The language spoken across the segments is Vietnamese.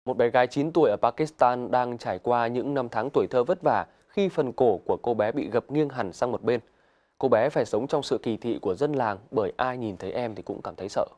Một bé gái 9 tuổi ở Pakistan đang trải qua những năm tháng tuổi thơ vất vả khi phần cổ của cô bé bị gập nghiêng hẳn sang một bên. Cô bé phải sống trong sự kỳ thị của dân làng bởi ai nhìn thấy em thì cũng cảm thấy sợ.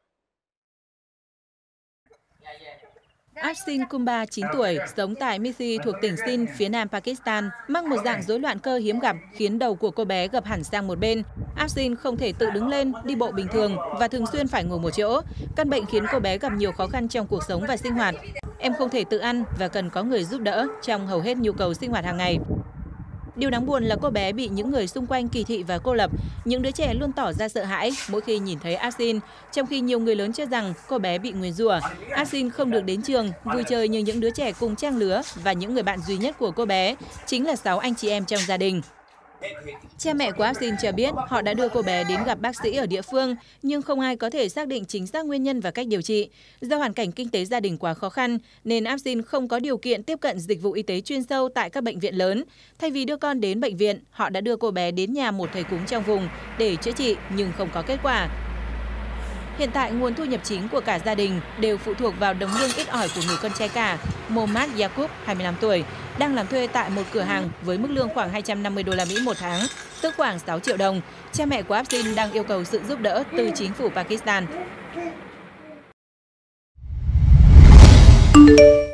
Afsin Kumba, 9 tuổi, sống tại Mithi thuộc tỉnh Sindh, phía nam Pakistan, mắc một dạng rối loạn cơ hiếm gặp khiến đầu của cô bé gập hẳn sang một bên. Afsin không thể tự đứng lên, đi bộ bình thường và thường xuyên phải ngồi một chỗ. Căn bệnh khiến cô bé gặp nhiều khó khăn trong cuộc sống và sinh hoạt. Em không thể tự ăn và cần có người giúp đỡ trong hầu hết nhu cầu sinh hoạt hàng ngày. Điều đáng buồn là cô bé bị những người xung quanh kỳ thị và cô lập. Những đứa trẻ luôn tỏ ra sợ hãi mỗi khi nhìn thấy Afsin, trong khi nhiều người lớn cho rằng cô bé bị nguyền rủa. Afsin không được đến trường, vui chơi như những đứa trẻ cùng trang lứa và những người bạn duy nhất của cô bé chính là 6 anh chị em trong gia đình. Cha mẹ của Afsin cho biết họ đã đưa cô bé đến gặp bác sĩ ở địa phương, nhưng không ai có thể xác định chính xác nguyên nhân và cách điều trị. Do hoàn cảnh kinh tế gia đình quá khó khăn, nên Afsin không có điều kiện tiếp cận dịch vụ y tế chuyên sâu tại các bệnh viện lớn. Thay vì đưa con đến bệnh viện, họ đã đưa cô bé đến nhà một thầy cúng trong vùng để chữa trị nhưng không có kết quả. Hiện tại, nguồn thu nhập chính của cả gia đình đều phụ thuộc vào đồng lương ít ỏi của người con trai cả. Mohammad Yaqub, 25 tuổi, đang làm thuê tại một cửa hàng với mức lương khoảng 250 đô la Mỹ một tháng, tức khoảng 6 triệu đồng. Cha mẹ của Afsin đang yêu cầu sự giúp đỡ từ chính phủ Pakistan.